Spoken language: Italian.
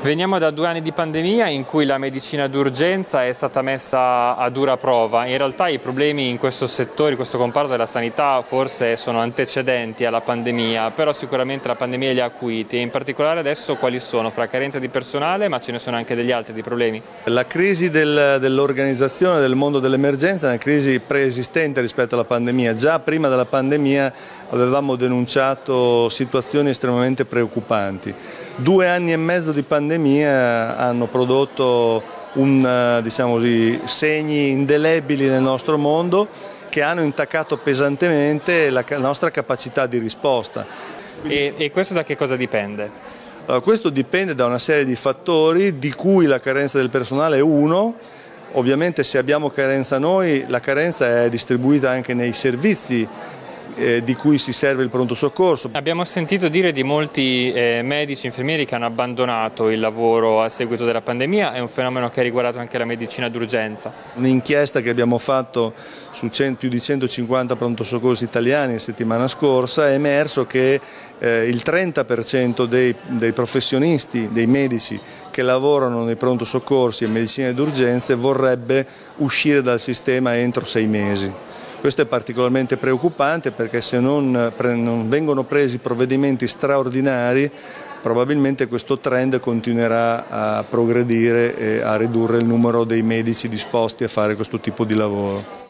Veniamo da 2 anni di pandemia in cui la medicina d'urgenza è stata messa a dura prova. In realtà i problemi in questo settore, in questo comparto della sanità, forse sono antecedenti alla pandemia, però sicuramente la pandemia li ha acuiti. E in particolare adesso quali sono? Fra carenza di personale, ma ce ne sono anche degli altri di problemi. La crisi dell'organizzazione del mondo dell'emergenza è una crisi preesistente rispetto alla pandemia. Già prima della pandemia avevamo denunciato situazioni estremamente preoccupanti. 2 anni e mezzo di pandemia hanno prodotto diciamo così, segni indelebili nel nostro mondo che hanno intaccato pesantemente la nostra capacità di risposta. E questo da che cosa dipende? Questo dipende da una serie di fattori, di cui la carenza del personale è uno. Ovviamente se abbiamo carenza noi, la carenza è distribuita anche nei servizi di cui si serve il pronto soccorso. Abbiamo sentito dire di molti medici, infermieri che hanno abbandonato il lavoro a seguito della pandemia. È un fenomeno che ha riguardato anche la medicina d'urgenza. Un'inchiesta che abbiamo fatto su più di 150 pronto soccorsi italiani la settimana scorsa è emerso che il 30% dei professionisti, dei medici che lavorano nei pronto soccorsi e medicina d'urgenza vorrebbe uscire dal sistema entro 6 mesi. Questo è particolarmente preoccupante perché se non vengono presi provvedimenti straordinari probabilmente questo trend continuerà a progredire e a ridurre il numero dei medici disposti a fare questo tipo di lavoro.